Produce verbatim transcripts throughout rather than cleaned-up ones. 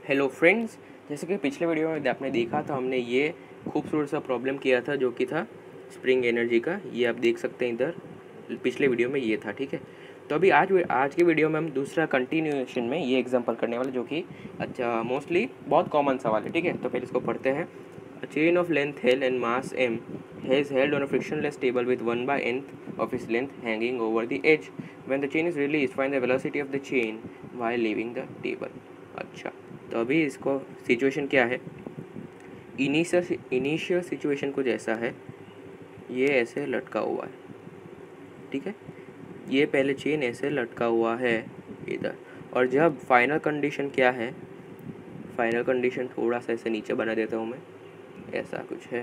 Hello friends, जैसे कि पिछले वीडियो में आपने देखा था, हमने ये खूबसूरत सा प्रॉब्लम किया था जो कि था स्प्रिंग एनर्जी का। ये आप देख सकते हैं इधर, पिछले वीडियो में ये था। ठीक है, तो अभी आज आज के वीडियो में हम दूसरा कंटिन्यूएशन में ये एग्जांपल करने वाले, जो कि अच्छा मोस्टली बहुत कॉमन सवाल है। ठीक है, तो पहले इसको पढ़ते हैं। A chain of length L and mass M has held on a frictionless table with one by nth of its length hanging over the edge. When the chain is released, find the velocity of the chain while leaving the table. अच्छा, तो अभी इसको situation क्या है। Initial initial situation कुछ ऐसा है, ये ऐसे लटका हुआ है। ठीक है, ये पहले चेन ऐसे लटका हुआ है इधर, और जब फाइनल कंडीशन क्या है, फाइनल कंडीशन थोड़ा सा ऐसे नीचे बना देता हूँ मैं, ऐसा कुछ है।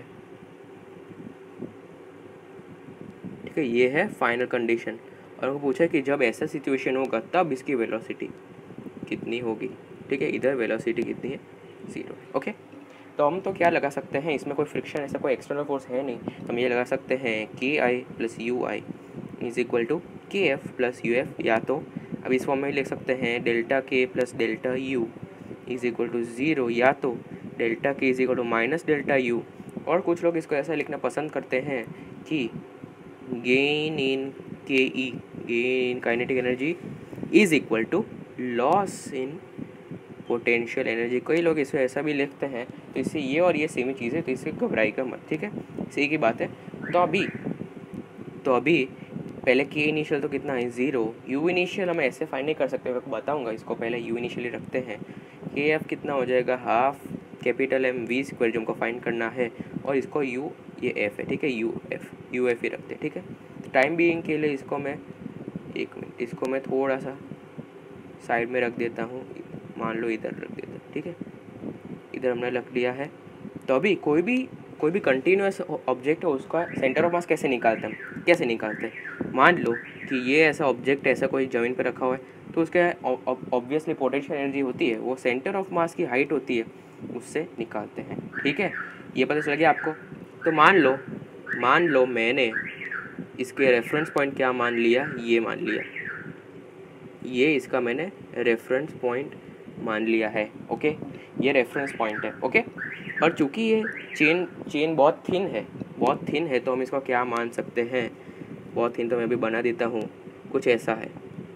ठीक है, ये है फाइनल कंडीशन, और उनको पूछा कि जब ऐसा सिचुएशन होगा तब इसकी वेलोसिटी कितनी होगी। ठीक है, इधर वेलोसिटी कितनी है, जीरो। ओके, तो हम तो क्या लगा सकते हैं, इसमें कोई फ्रिक्शन ऐसा कोई एक्सटर्नल फोर्स है नहीं, तो हम ये लगा सकते हैं K I plus U I is equal to K F plus U F, या तो अब इस फॉर्म में लिख सकते हैं delta K plus delta U is equal to zero, या तो delta K is equal to minus delta U. और कुछ लोग इसको ऐसा लिखना पसंद करते हैं कि gain in K E, gain in kinetic energy is equal to loss in potential energy. कई लोग इसे ऐसा भी लिखते हैं, तो इससे ये और ये सेम चीज़ है, तो इससे घबराएगा मत। ठीक है, सही की बात है। तो अभी तो अभी पहले के इनिशियल तो कितना है, ज़ीरो। यू इनिशियल हम ऐसे फाइंड नहीं कर सकते, मैं बताऊंगा। इसको पहले यू इनिशियली रखते हैं, के एफ कितना हो जाएगा, half capital M V square जो हमको फाइंड करना है, और इसको यू, ये एफ है। ठीक है, यू एफ यू एफ ही रखते हैं। ठीक है, टाइम बीइंग के लिए इसको मैं एक मिनट इसको मैं थोड़ा सा साइड में रख देता हूँ, मान लो इधर रख देता हूँ। ठीक है, इधर हमने रख लिया है। तो अभी कोई भी कोई भी कंटिन्यूअस ऑब्जेक्ट है, उसका सेंटर ऑफ मास कैसे निकालते हैं, कैसे निकालते हैं। मान लो कि ये ऐसा ऑब्जेक्ट ऐसा कोई ज़मीन पर रखा हुआ है, तो उसके ऑब्वियसली पोटेंशियल एनर्जी होती है, वो सेंटर ऑफ मास की हाइट होती है, उससे निकालते हैं। ठीक है, ये पता चल गया आपको। तो मान लो मान लो मैंने इसके रेफरेंस पॉइंट क्या मान लिया, ये मान लिया, ये इसका मैंने रेफरेंस पॉइंट मान लिया है। ओके, ये रेफरेंस पॉइंट है। ओके, और चूंकि ये चेन चेन बहुत थिन है बहुत थिन है तो हम इसको क्या मान सकते हैं, बहुत थिन तो मैं भी बना देता हूँ, कुछ ऐसा है।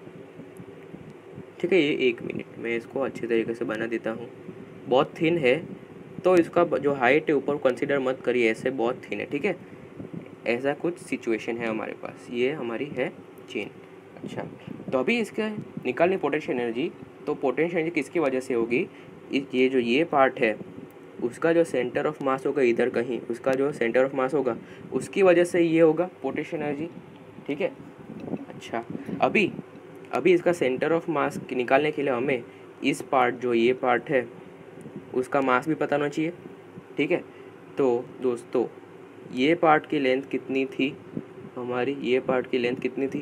ठीक है, ये एक मिनट मैं इसको अच्छे तरीके से बना देता हूँ। बहुत थिन है, तो इसका जो हाइट है ऊपर कंसिडर मत करिए, ऐसे बहुत थिन है। ठीक है, ऐसा कुछ सिचुएशन है हमारे पास, ये हमारी है चेन। अच्छा, तो अभी इसका निकालनी पोटेंशियल एनर्जी, तो पोटेंशियल एनर्जी किसकी वजह से होगी, इस ये जो ये पार्ट है उसका जो सेंटर ऑफ मास होगा इधर कहीं, उसका जो सेंटर ऑफ मास होगा उसकी वजह से ये होगा पोटेंशियल एनर्जी। ठीक है, अच्छा अभी अभी इसका सेंटर ऑफ मास निकालने के लिए हमें इस पार्ट, जो ये पार्ट है, उसका मास भी पता होना चाहिए। ठीक है, तो दोस्तों ये पार्ट की लेंथ कितनी थी हमारी, ये पार्ट की लेंथ कितनी थी,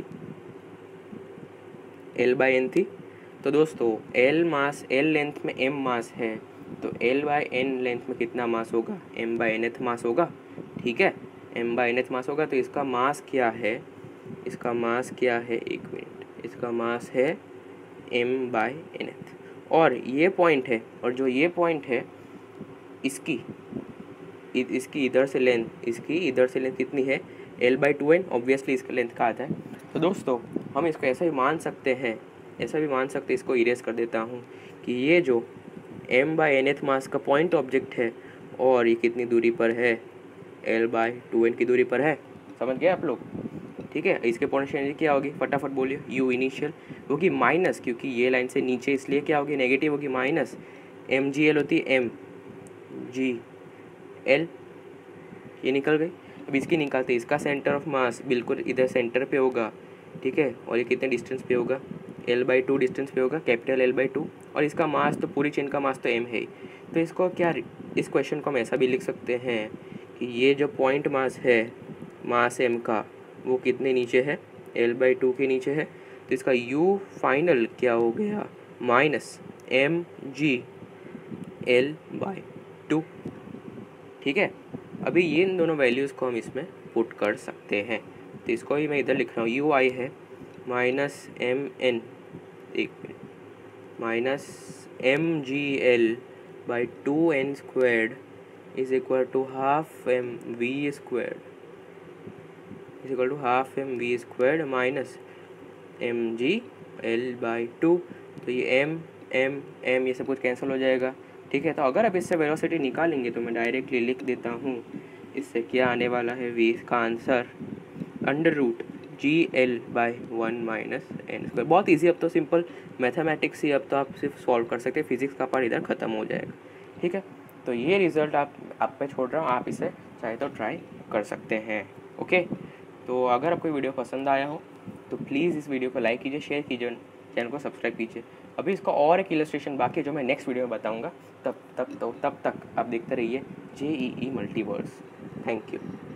एल बाई एन थी। तो दोस्तों एल मास, एल लेंथ में एम मास है, तो एल बाई एन लेंथ में कितना मास होगा, एम बाई एन एथ मास होगा। ठीक है, एम बाई एन एथ मास होगा, तो इसका मास क्या है, इसका मास क्या है, एक मिनट, इसका मास है एम बाई एन एथ। और ये पॉइंट है, और जो ये पॉइंट है इसकी इसकी इधर से लेंथ, इसकी इधर से लेंथ कितनी है, L by two N, obviously इसका लेंथ का आता है। तो दोस्तों हम इसको ऐसा भी मान सकते हैं, ऐसा भी मान सकते हैं, इसको इरेज कर देता हूँ, कि ये जो एम बाई एन एथ मास का पॉइंट ऑब्जेक्ट है, और ये कितनी दूरी पर है, एल बाई टू एन की दूरी पर है। समझ गए आप लोग। ठीक है, इसके पोटेंशियल एनर्जी क्या होगी, फटाफट बोलिए। यू इनिशियल होगी माइनस, क्योंकि ये लाइन से नीचे इसलिए क्या होगी, नेगेटिव होगी, माइनस एम जी एल होती है, एम जी एल, ये निकल गई। अब इसकी निकालते, इसका सेंटर ऑफ मास बिल्कुल इधर सेंटर पे होगा। ठीक है, और ये कितने डिस्टेंस पे होगा, एल बाई टू डिस्टेंस पे होगा, कैपिटल एल बाई टू, और इसका मास तो पूरी चेन का मास तो एम है ही। तो इसको क्या, इस क्वेश्चन को हम ऐसा भी लिख सकते हैं कि ये जो पॉइंट मास है, मास एम का, वो कितने नीचे है, एल बाई टू के नीचे है। तो इसका यू फाइनल क्या हो गया, minus M G L by two. ठीक है, अभी ये इन दोनों वैल्यूज़ को हम इसमें पुट कर सकते हैं, तो इसको ही मैं इधर लिख रहा हूँ, यू आई है माइनस एम एन, एक minute, minus M G L by two N squared is equal to half M V squared is equal to half M V squared minus M G L by two. तो ये M M M ये सब कुछ cancel हो जाएगा, ठीक है। तो अगर आप इससे वेलोसिटी निकालेंगे तो मैं डायरेक्टली लिख देता हूँ, इससे क्या आने वाला है, वी का answer under root G L by one minus N square. बहुत ईजी, अब तो सिंपल मैथमेटिक्स ही अब तो आप सिर्फ सॉल्व कर सकते हैं, फिजिक्स का पार्ट इधर ख़त्म हो जाएगा, ठीक है। तो ये रिज़ल्ट आप आप पे छोड़ रहा हूँ, आप इसे चाहे तो ट्राई कर सकते हैं, ओके। तो अगर आपको वीडियो पसंद आया हो तो प्लीज़ इस वीडियो को लाइक कीजिए, शेयर कीजिए, चैनल को सब्सक्राइब कीजिए। अभी इसका और एक इलस्ट्रेशन बाकी है जो मैं नेक्स्ट वीडियो में बताऊँगा। तब तक तो तब तक आप देखते रहिए J E E multiverse. Thank you.